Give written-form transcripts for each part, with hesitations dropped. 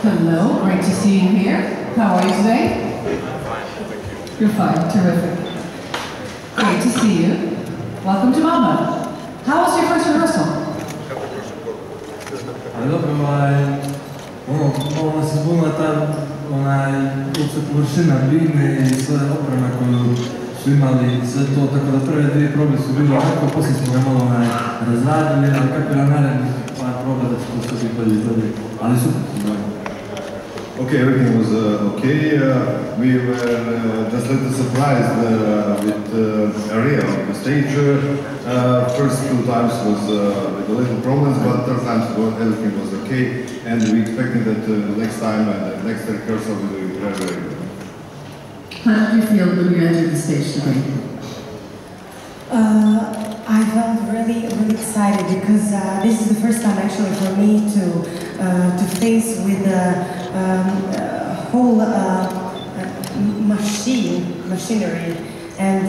Hello, great to see you here. How are you today? Fine, thank you. You're fine, terrific. Great to see you. Welcome to Malmö. How was your first rehearsal? Dobro, ovo se zbunila ta površina bine i sve oprema koju su imali i sve to, tako da prve dvije probe su bile ovako, poslije smo ga malo razradili, ali kako je na narednih par proba da će to sve biti bolje izgledati, ali super su dobro. Okay, everything was okay. We were just a little surprised with Aria on the stage. First two times was with a little problems, but third times everything was okay. And we expected that next time and the next rehearsal we will be very, very good. How did you feel when you entered the stage today? I felt really excited because this is the first time actually for me to face with the whole machinery and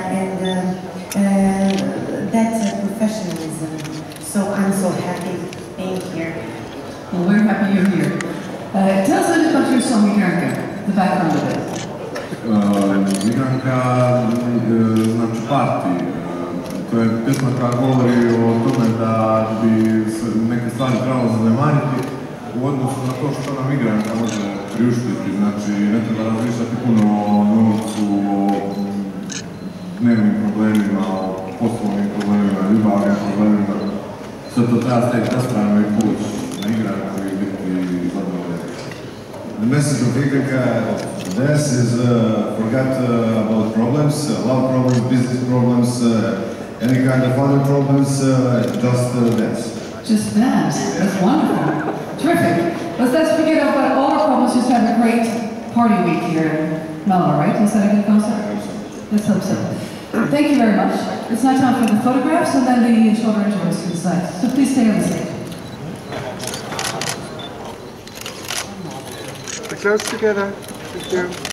that's professionalism. So I'm so happy being here. Well, we're happy you're here. Tell us a little about your song, Migranka, the background of it. Migranka znači party. To je pjesma koja govori o tome da bi neke stvari trebalo zanemariti u odnosu na to što nam migranka može priuštiti. Znači, ne treba razmišljati puno o novcu, o dnevnim problemima, o poslovnim problemima, ljubavnim problemima. Sve to treba staviti na stranu i poći na igranku i biti zadovoljeni. The message of Igranka dance is forget about problems, love problems, business problems, any kind of other problems, just dance. Just dance. That's wonderful. Terrific. Let's forget about all our problems, just have a great party week here in Malmö, right? Is that a good concept? Let's hope so. Thank you very much. It's now time for the photographs and then the children's voice inside. So please stay on the stage. Close together. Thank you.